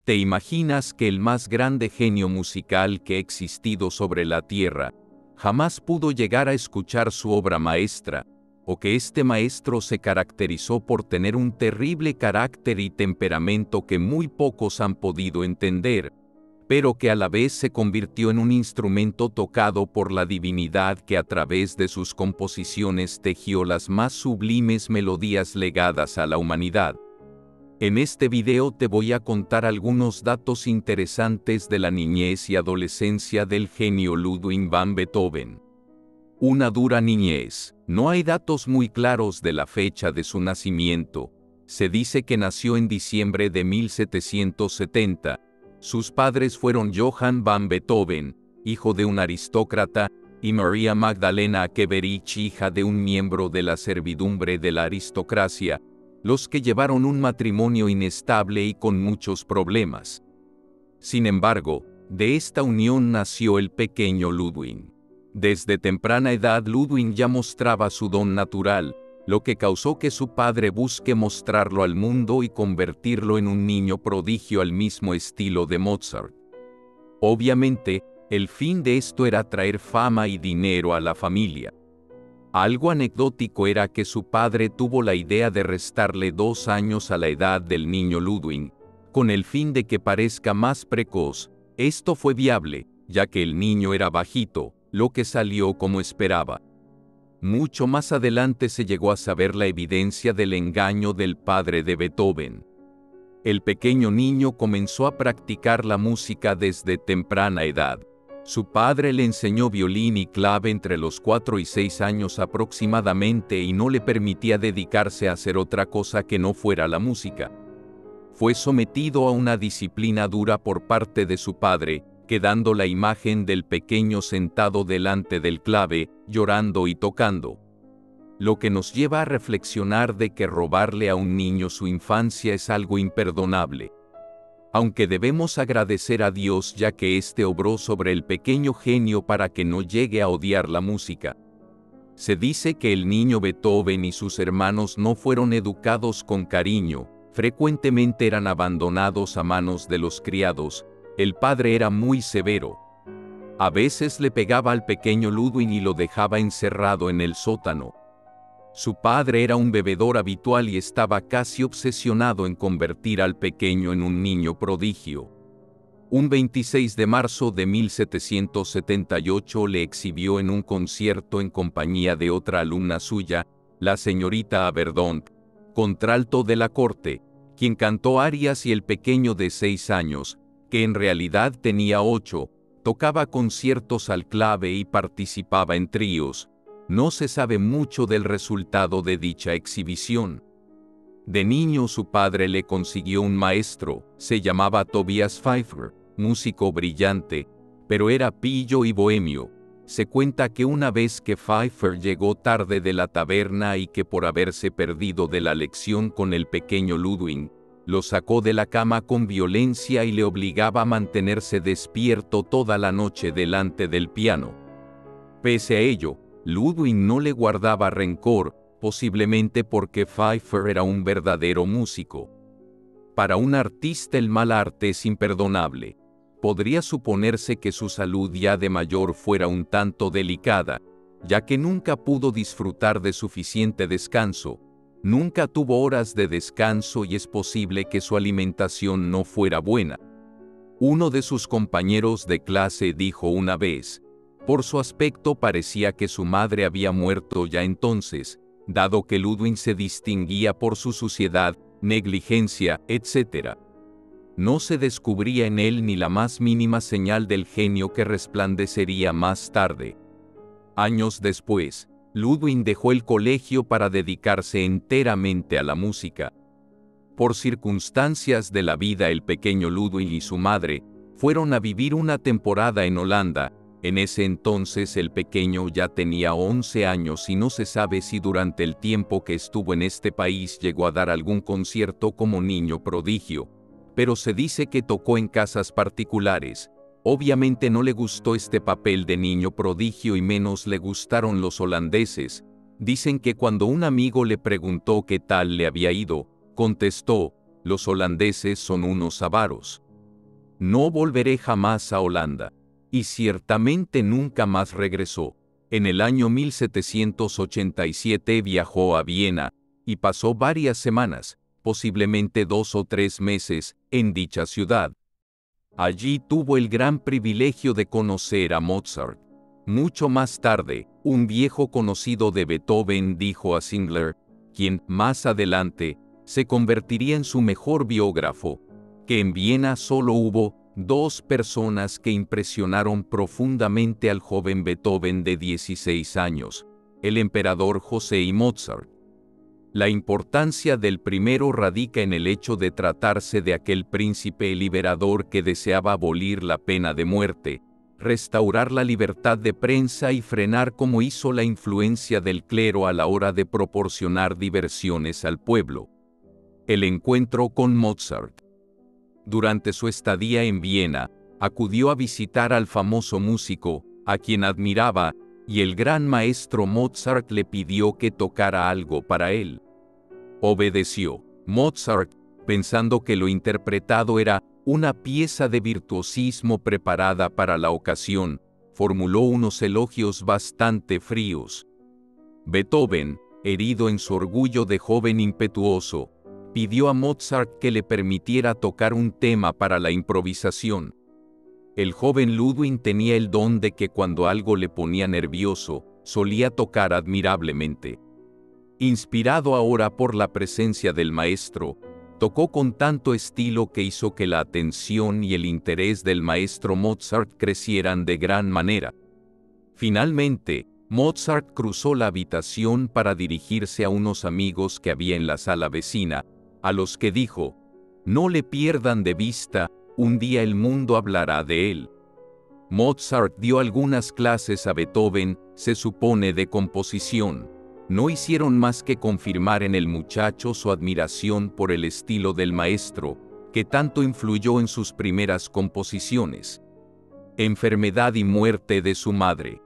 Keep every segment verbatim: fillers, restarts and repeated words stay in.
¿Te imaginas que el más grande genio musical que ha existido sobre la tierra jamás pudo llegar a escuchar su obra maestra, o que este maestro se caracterizó por tener un terrible carácter y temperamento que muy pocos han podido entender, pero que a la vez se convirtió en un instrumento tocado por la divinidad que a través de sus composiciones tejió las más sublimes melodías legadas a la humanidad? En este video te voy a contar algunos datos interesantes de la niñez y adolescencia del genio Ludwig van Beethoven. Una dura niñez. No hay datos muy claros de la fecha de su nacimiento. Se dice que nació en diciembre de mil setecientos setenta. Sus padres fueron Johann van Beethoven, hijo de un aristócrata, y María Magdalena Keverich, hija de un miembro de la servidumbre de la aristocracia, los que llevaron un matrimonio inestable y con muchos problemas. Sin embargo, de esta unión nació el pequeño Ludwig. Desde temprana edad Ludwig ya mostraba su don natural, lo que causó que su padre busque mostrarlo al mundo y convertirlo en un niño prodigio al mismo estilo de Mozart. Obviamente, el fin de esto era traer fama y dinero a la familia. Algo anecdótico era que su padre tuvo la idea de restarle dos años a la edad del niño Ludwig, con el fin de que parezca más precoz. Esto fue viable, ya que el niño era bajito, lo que salió como esperaba. Mucho más adelante se llegó a saber la evidencia del engaño del padre de Beethoven. El pequeño niño comenzó a practicar la música desde temprana edad. Su padre le enseñó violín y clave entre los cuatro y seis años aproximadamente y no le permitía dedicarse a hacer otra cosa que no fuera la música. Fue sometido a una disciplina dura por parte de su padre, quedando la imagen del pequeño sentado delante del clave, llorando y tocando. Lo que nos lleva a reflexionar de que robarle a un niño su infancia es algo imperdonable. Aunque debemos agradecer a Dios ya que éste obró sobre el pequeño genio para que no llegue a odiar la música. Se dice que el niño Beethoven y sus hermanos no fueron educados con cariño, frecuentemente eran abandonados a manos de los criados. El padre era muy severo. A veces le pegaba al pequeño Ludwig y lo dejaba encerrado en el sótano. Su padre era un bebedor habitual y estaba casi obsesionado en convertir al pequeño en un niño prodigio. Un veintiséis de marzo de mil setecientos setenta y ocho le exhibió en un concierto en compañía de otra alumna suya, la señorita Aberdont, contralto de la corte, quien cantó arias y el pequeño de seis años, que en realidad tenía ocho, tocaba conciertos al clave y participaba en tríos. No se sabe mucho del resultado de dicha exhibición. De niño su padre le consiguió un maestro, se llamaba Tobias Pfeiffer, músico brillante, pero era pillo y bohemio. Se cuenta que una vez que Pfeiffer llegó tarde de la taberna y que por haberse perdido de la lección con el pequeño Ludwig, lo sacó de la cama con violencia y le obligaba a mantenerse despierto toda la noche delante del piano. Pese a ello, Ludwig no le guardaba rencor, posiblemente porque Pfeiffer era un verdadero músico. Para un artista el mal arte es imperdonable. Podría suponerse que su salud ya de mayor fuera un tanto delicada, ya que nunca pudo disfrutar de suficiente descanso, nunca tuvo horas de descanso y es posible que su alimentación no fuera buena. Uno de sus compañeros de clase dijo una vez: por su aspecto parecía que su madre había muerto ya entonces, dado que Ludwig se distinguía por su suciedad, negligencia, etcétera. No se descubría en él ni la más mínima señal del genio que resplandecería más tarde. Años después, Ludwig dejó el colegio para dedicarse enteramente a la música. Por circunstancias de la vida el pequeño Ludwig y su madre fueron a vivir una temporada en Holanda. En ese entonces el pequeño ya tenía once años y no se sabe si durante el tiempo que estuvo en este país llegó a dar algún concierto como niño prodigio, pero se dice que tocó en casas particulares. Obviamente no le gustó este papel de niño prodigio y menos le gustaron los holandeses. Dicen que cuando un amigo le preguntó qué tal le había ido, contestó: los holandeses son unos avaros. No volveré jamás a Holanda. Y ciertamente nunca más regresó. En el año mil setecientos ochenta y siete viajó a Viena, y pasó varias semanas, posiblemente dos o tres meses, en dicha ciudad. Allí tuvo el gran privilegio de conocer a Mozart. Mucho más tarde, un viejo conocido de Beethoven dijo a Singler, quien, más adelante, se convertiría en su mejor biógrafo, que en Viena solo hubo dos personas que impresionaron profundamente al joven Beethoven de dieciséis años, el emperador José y Mozart. La importancia del primero radica en el hecho de tratarse de aquel príncipe liberador que deseaba abolir la pena de muerte, restaurar la libertad de prensa y frenar como hizo la influencia del clero a la hora de proporcionar diversiones al pueblo. El encuentro con Mozart. Durante su estadía en Viena, acudió a visitar al famoso músico, a quien admiraba, y el gran maestro Mozart le pidió que tocara algo para él. Obedeció. Mozart, pensando que lo interpretado era una pieza de virtuosismo preparada para la ocasión, formuló unos elogios bastante fríos. Beethoven, herido en su orgullo de joven impetuoso, pidió a Mozart que le permitiera tocar un tema para la improvisación. El joven Ludwig tenía el don de que cuando algo le ponía nervioso, solía tocar admirablemente. Inspirado ahora por la presencia del maestro, tocó con tanto estilo que hizo que la atención y el interés del maestro Mozart crecieran de gran manera. Finalmente, Mozart cruzó la habitación para dirigirse a unos amigos que había en la sala vecina, a los que dijo, «No le pierdan de vista, un día el mundo hablará de él». Mozart dio algunas clases a Beethoven, se supone de composición. No hicieron más que confirmar en el muchacho su admiración por el estilo del maestro, que tanto influyó en sus primeras composiciones. Enfermedad y muerte de su madre.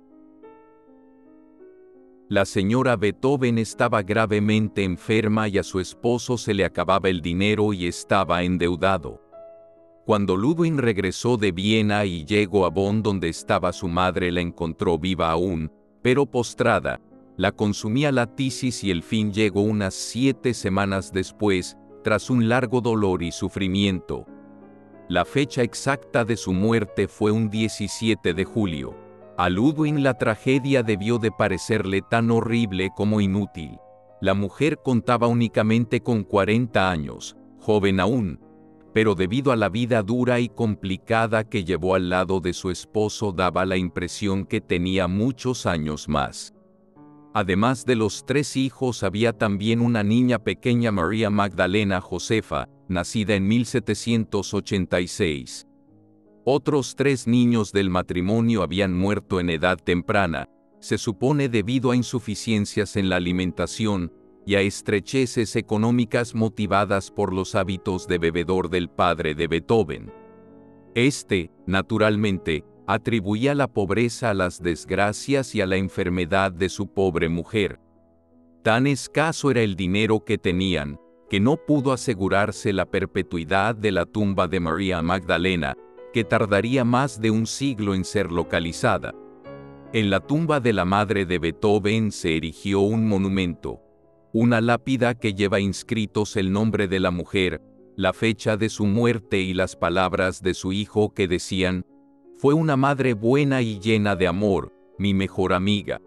La señora Beethoven estaba gravemente enferma y a su esposo se le acababa el dinero y estaba endeudado. Cuando Ludwig regresó de Viena y llegó a Bonn donde estaba su madre, la encontró viva aún, pero postrada. La consumía la tisis y el fin llegó unas siete semanas después, tras un largo dolor y sufrimiento. La fecha exacta de su muerte fue un diecisiete de julio. A Ludwig la tragedia debió de parecerle tan horrible como inútil. La mujer contaba únicamente con cuarenta años, joven aún, pero debido a la vida dura y complicada que llevó al lado de su esposo daba la impresión que tenía muchos años más. Además de los tres hijos había también una niña pequeña, María Magdalena Josefa, nacida en mil setecientos ochenta y seis. Otros tres niños del matrimonio habían muerto en edad temprana, se supone debido a insuficiencias en la alimentación y a estrecheces económicas motivadas por los hábitos de bebedor del padre de Beethoven. Este, naturalmente, atribuía la pobreza a las desgracias y a la enfermedad de su pobre mujer. Tan escaso era el dinero que tenían, que no pudo asegurarse la perpetuidad de la tumba de María Magdalena, que tardaría más de un siglo en ser localizada. En la tumba de la madre de Beethoven se erigió un monumento, una lápida que lleva inscritos el nombre de la mujer, la fecha de su muerte y las palabras de su hijo que decían: «Fue una madre buena y llena de amor, mi mejor amiga».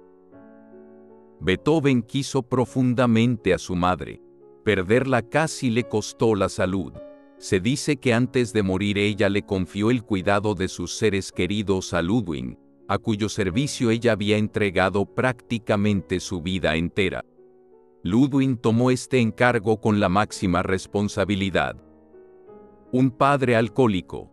Beethoven quiso profundamente a su madre. Perderla casi le costó la salud. Se dice que antes de morir ella le confió el cuidado de sus seres queridos a Ludwig, a cuyo servicio ella había entregado prácticamente su vida entera. Ludwig tomó este encargo con la máxima responsabilidad. Un padre alcohólico.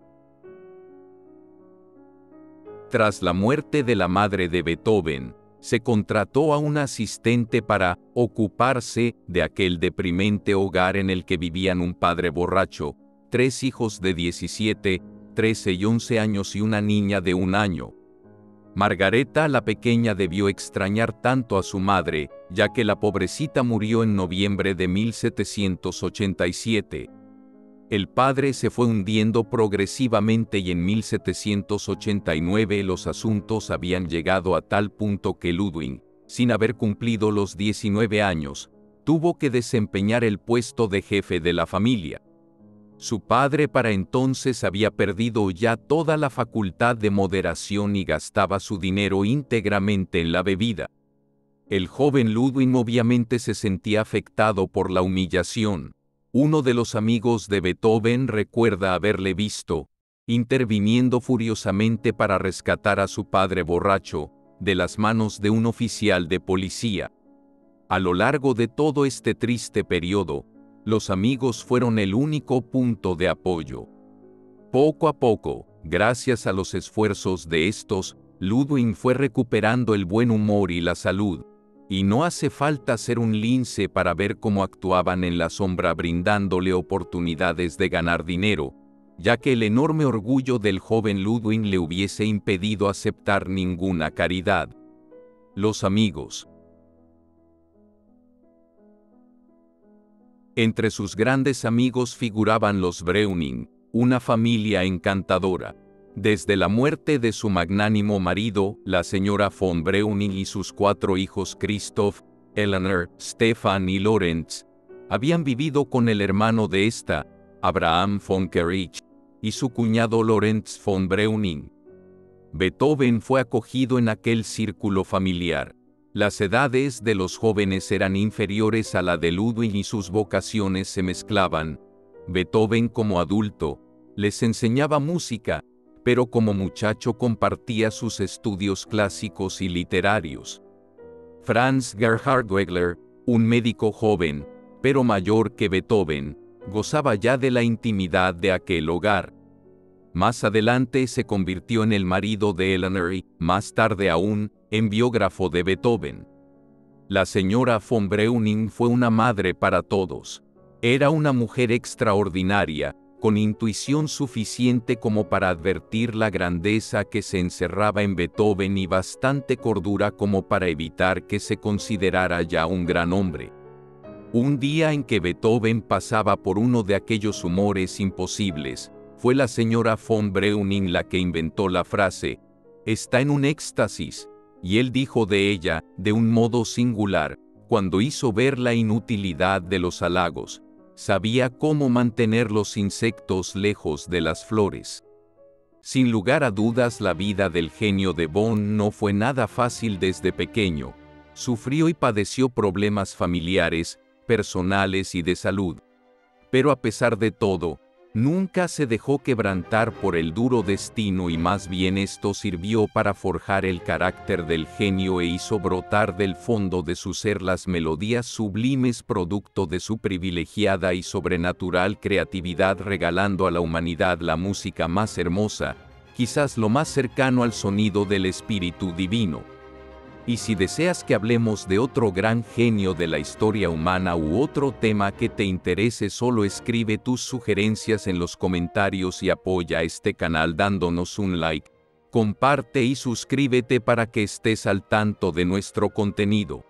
Tras la muerte de la madre de Beethoven, se contrató a un asistente para ocuparse de aquel deprimente hogar en el que vivían un padre borracho, tres hijos de diecisiete, trece y once años y una niña de un año. Margareta la pequeña debió extrañar tanto a su madre, ya que la pobrecita murió en noviembre de mil setecientos ochenta y siete. El padre se fue hundiendo progresivamente y en mil setecientos ochenta y nueve los asuntos habían llegado a tal punto que Ludwig, sin haber cumplido los diecinueve años, tuvo que desempeñar el puesto de jefe de la familia. Su padre para entonces había perdido ya toda la facultad de moderación y gastaba su dinero íntegramente en la bebida. El joven Ludwig obviamente se sentía afectado por la humillación. Uno de los amigos de Beethoven recuerda haberle visto, interviniendo furiosamente para rescatar a su padre borracho, de las manos de un oficial de policía. A lo largo de todo este triste periodo, los amigos fueron el único punto de apoyo. Poco a poco, gracias a los esfuerzos de estos, Ludwig fue recuperando el buen humor y la salud. Y no hace falta ser un lince para ver cómo actuaban en la sombra brindándole oportunidades de ganar dinero, ya que el enorme orgullo del joven Ludwig le hubiese impedido aceptar ninguna caridad. Los amigos. Entre sus grandes amigos figuraban los Breuning, una familia encantadora. Desde la muerte de su magnánimo marido, la señora von Breuning y sus cuatro hijos Christoph, Eleanor, Stefan y Lorenz, habían vivido con el hermano de esta, Abraham von Kerich, y su cuñado Lorenz von Breuning. Beethoven fue acogido en aquel círculo familiar. Las edades de los jóvenes eran inferiores a la de Ludwig y sus vocaciones se mezclaban. Beethoven como adulto, les enseñaba música, pero como muchacho compartía sus estudios clásicos y literarios. Franz Gerhard Wegler, un médico joven, pero mayor que Beethoven, gozaba ya de la intimidad de aquel hogar. Más adelante se convirtió en el marido de Eleanor y, más tarde aún, en biógrafo de Beethoven. La señora von Breuning fue una madre para todos. Era una mujer extraordinaria, con intuición suficiente como para advertir la grandeza que se encerraba en Beethoven y bastante cordura como para evitar que se considerara ya un gran hombre. Un día en que Beethoven pasaba por uno de aquellos humores imposibles, fue la señora von Breuning la que inventó la frase, «Está en un éxtasis», y él dijo de ella, de un modo singular, cuando hizo ver la inutilidad de los halagos. Sabía cómo mantener los insectos lejos de las flores. Sin lugar a dudas, la vida del genio de Bonn no fue nada fácil desde pequeño. Sufrió y padeció problemas familiares, personales y de salud. Pero a pesar de todo, nunca se dejó quebrantar por el duro destino y más bien esto sirvió para forjar el carácter del genio e hizo brotar del fondo de su ser las melodías sublimes producto de su privilegiada y sobrenatural creatividad, regalando a la humanidad la música más hermosa, quizás lo más cercano al sonido del espíritu divino. Y si deseas que hablemos de otro gran genio de la historia humana u otro tema que te interese, solo escribe tus sugerencias en los comentarios y apoya este canal dándonos un like, comparte y suscríbete para que estés al tanto de nuestro contenido.